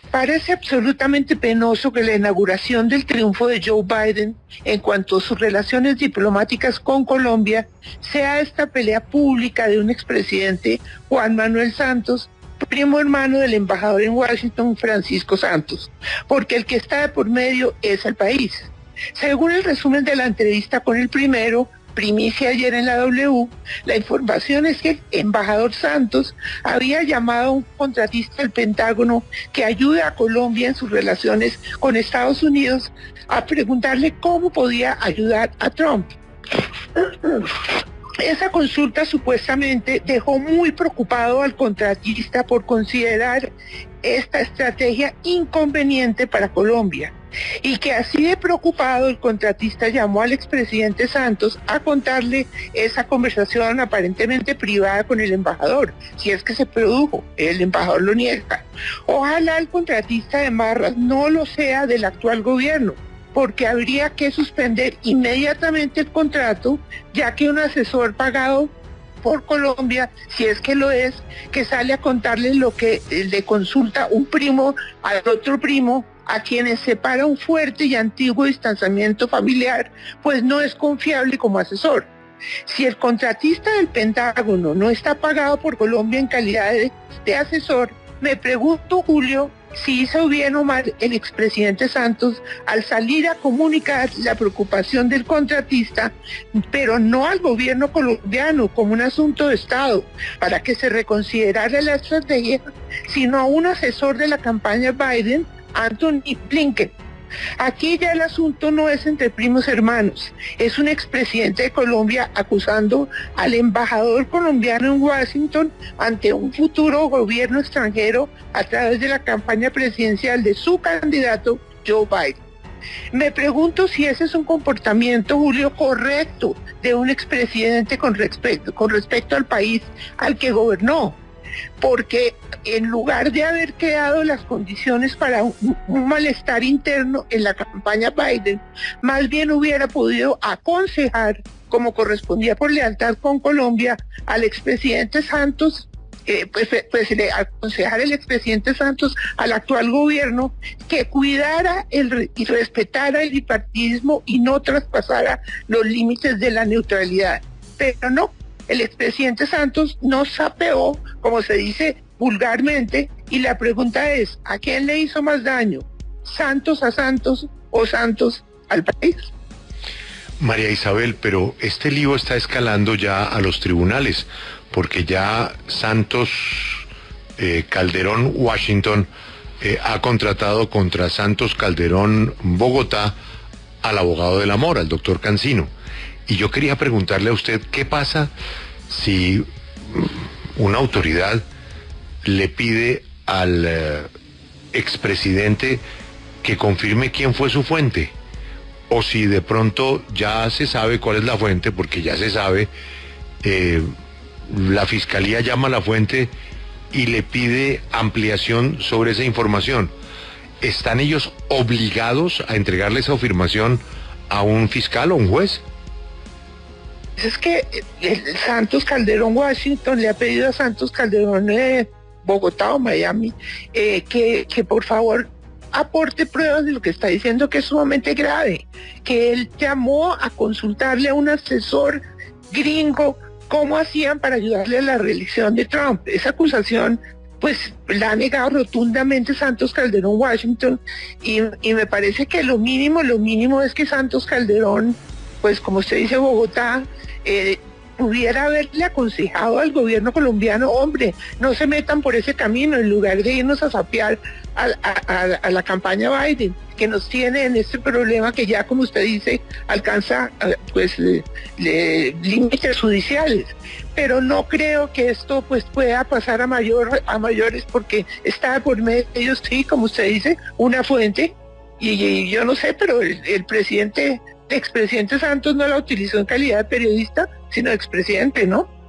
Parece absolutamente penoso que la inauguración del triunfo de Joe Biden en cuanto a sus relaciones diplomáticas con Colombia sea esta pelea pública de un expresidente, Juan Manuel Santos, primo hermano del embajador en Washington, Francisco Santos, porque el que está de por medio es el país. Según el resumen de la entrevista con el primero, primicia ayer en la W, la información es que el embajador Santos había llamado a un contratista del Pentágono que ayuda a Colombia en sus relaciones con Estados Unidos a preguntarle cómo podía ayudar a Trump. Esa consulta supuestamente dejó muy preocupado al contratista por considerar esta estrategia inconveniente para Colombia, y que así de preocupado el contratista llamó al expresidente Santos a contarle esa conversación aparentemente privada con el embajador, si es que se produjo. El embajador lo niega. Ojalá el contratista de Marras no lo sea del actual gobierno, porque habría que suspender inmediatamente el contrato, ya que un asesor pagado por Colombia, si es que lo es, que sale a contarle lo que le consulta un primo al otro primo, a quienes separa un fuerte y antiguo distanciamiento familiar, pues no es confiable como asesor. Si el contratista del Pentágono no está pagado por Colombia en calidad de asesor, me pregunto, Julio, si hizo bien o mal el expresidente Santos al salir a comunicar la preocupación del contratista, pero no al gobierno colombiano como un asunto de Estado, para que se reconsiderara la estrategia, sino a un asesor de la campaña Biden, Anthony Blinken. Aquí ya el asunto no es entre primos hermanos, es un expresidente de Colombia acusando al embajador colombiano en Washington ante un futuro gobierno extranjero a través de la campaña presidencial de su candidato Joe Biden. Me pregunto si ese es un comportamiento, Julio, correcto de un expresidente con respecto al país al que gobernó, porque en lugar de haber creado las condiciones para un malestar interno en la campaña Biden, más bien hubiera podido aconsejar, como correspondía por lealtad con Colombia, al expresidente Santos, aconsejar el expresidente Santos al actual gobierno que cuidara y respetara el bipartidismo y no traspasara los límites de la neutralidad. Pero no, el expresidente Santos no sapeó, como se dice vulgarmente, y la pregunta es, ¿a quién le hizo más daño? ¿Santos a Santos o Santos al país? María Isabel, pero este lío está escalando ya a los tribunales, porque ya Santos Calderón Washington ha contratado contra Santos Calderón Bogotá al abogado del amor, al doctor Cancino. Y yo quería preguntarle a usted, ¿qué pasa si una autoridad le pide al expresidente que confirme quién fue su fuente? O si de pronto ya se sabe cuál es la fuente, porque ya se sabe, la fiscalía llama a la fuente y le pide ampliación sobre esa información. ¿Están ellos obligados a entregarle esa afirmación a un fiscal o un juez? Es que el Santos Calderón Washington le ha pedido a Santos Calderón Bogotá o Miami que por favor aporte pruebas de lo que está diciendo, que es sumamente grave, que él llamó a consultarle a un asesor gringo cómo hacían para ayudarle a la reelección de Trump. Esa acusación pues la ha negado rotundamente Santos Calderón Washington, y me parece que lo mínimo es que Santos Calderón, pues como usted dice, Bogotá, pudiera haberle aconsejado al gobierno colombiano, hombre, no se metan por ese camino, en lugar de irnos a sapear a la campaña Biden, que nos tiene en este problema que ya, como usted dice, alcanza límites judiciales. Pero no creo que esto pues pueda pasar a mayores, porque está por medio, sí, como usted dice, una fuente, y yo no sé, pero el expresidente Santos no la utilizó en calidad de periodista, sino de expresidente, ¿no?